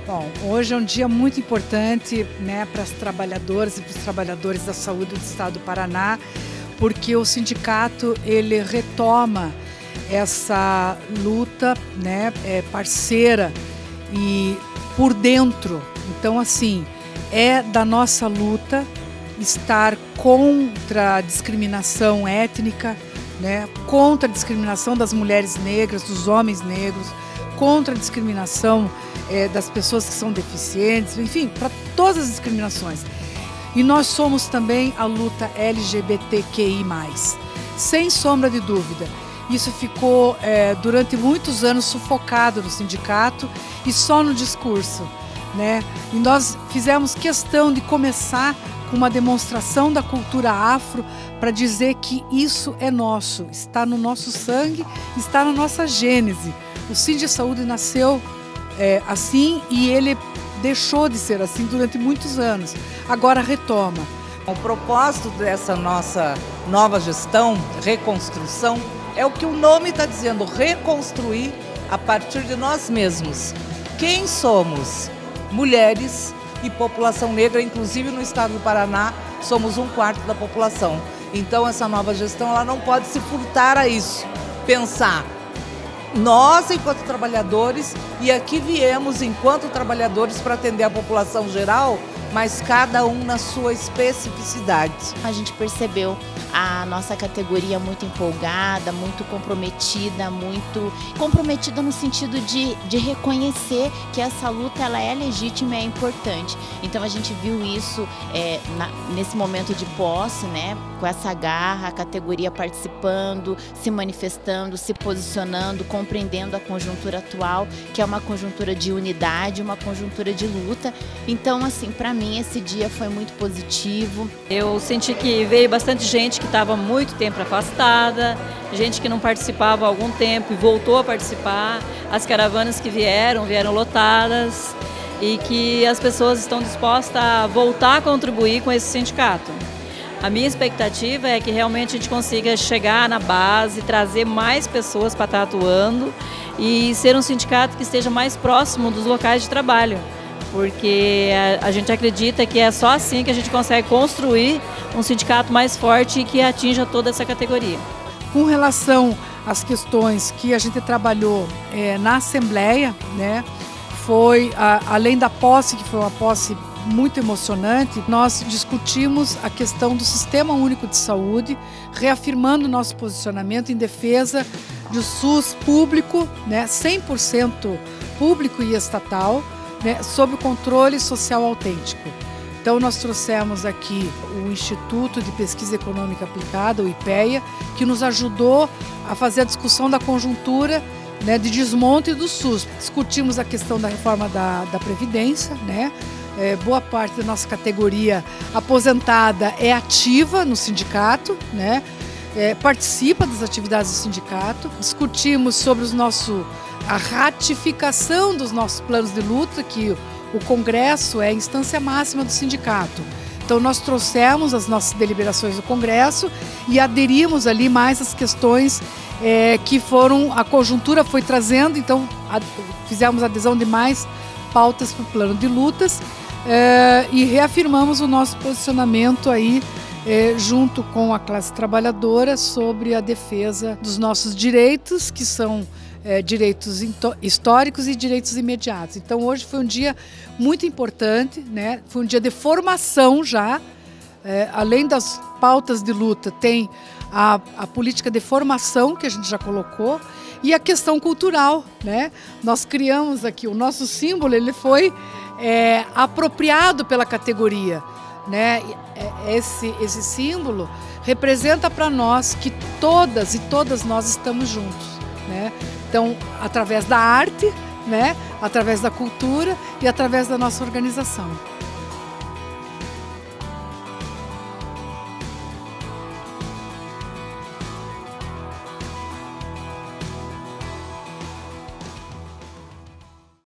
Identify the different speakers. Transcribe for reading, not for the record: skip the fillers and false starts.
Speaker 1: Bom, hoje é um dia muito importante, né, para as trabalhadoras e para os trabalhadores da saúde do Estado do Paraná, porque o sindicato ele retoma essa luta, né, parceira e por dentro. Então, assim, é da nossa luta estar contra a discriminação étnica, né, contra a discriminação das mulheres negras, dos homens negros, contra a discriminação das pessoas que são deficientes, enfim, para todas as discriminações. E nós somos também a luta LGBTQI+, sem sombra de dúvida. Isso ficou durante muitos anos sufocado no sindicato e só no discurso, né? E nós fizemos questão de começar com uma demonstração da cultura afro para dizer que isso é nosso, está no nosso sangue, está na nossa gênese. O Sindisaúde nasceu assim e ele deixou de ser assim durante muitos anos, agora retoma.
Speaker 2: O propósito dessa nossa nova gestão, reconstrução, é o que o nome está dizendo, reconstruir a partir de nós mesmos. Quem somos? Mulheres e população negra, inclusive no estado do Paraná, somos 1/4 da população. Então essa nova gestão ela não pode se furtar a isso, pensar nós enquanto trabalhadores, e aqui viemos enquanto trabalhadores para atender a população geral, mas cada um na sua especificidade.
Speaker 3: A gente percebeu a nossa categoria muito empolgada, muito comprometida no sentido de reconhecer que essa luta ela é legítima e é importante. Então a gente viu isso nesse momento de posse, né, com essa garra, a categoria participando, se manifestando, se posicionando, compreendendo a conjuntura atual, que é uma conjuntura de unidade, uma conjuntura de luta. Então, assim, para mim esse dia foi muito positivo.
Speaker 4: Eu senti que veio bastante gente que estava muito tempo afastada, gente que não participava há algum tempo e voltou a participar. As caravanas que vieram lotadas e que as pessoas estão dispostas a voltar a contribuir com esse sindicato. A minha expectativa é que realmente a gente consiga chegar na base, trazer mais pessoas para estar atuando e ser um sindicato que esteja mais próximo dos locais de trabalho, porque a gente acredita que é só assim que a gente consegue construir um sindicato mais forte e que atinja toda essa categoria.
Speaker 1: Com relação às questões que a gente trabalhou na Assembleia, né, foi, além da posse, que foi uma posse muito emocionante, nós discutimos a questão do Sistema Único de Saúde, reafirmando nosso posicionamento em defesa do SUS público, né, 100% público e estatal, né, sob o controle social autêntico. Então nós trouxemos aqui o Instituto de Pesquisa Econômica Aplicada, o IPEA, que nos ajudou a fazer a discussão da conjuntura, né, de desmonte do SUS. Discutimos a questão da reforma da Previdência, né? Boa parte da nossa categoria aposentada é ativa no sindicato, né? Participa das atividades do sindicato. Discutimos sobre a ratificação dos nossos planos de luta, que o Congresso é a instância máxima do sindicato. Então nós trouxemos as nossas deliberações do Congresso e aderimos ali mais as questões que a conjuntura foi trazendo, então fizemos adesão de mais pautas para o plano de lutas e reafirmamos o nosso posicionamento aí junto com a classe trabalhadora sobre a defesa dos nossos direitos, que são direitos históricos e direitos imediatos. Então hoje foi um dia muito importante, né? Foi um dia de formação já, além das pautas de luta, tem a política de formação que a gente já colocou e a questão cultural, né? Nós criamos aqui, o nosso símbolo ele foi apropriado pela categoria, né? Esse símbolo representa para nós que todas e todas nós estamos juntos, né? Então, através da arte, né? Através da cultura e através da nossa organização.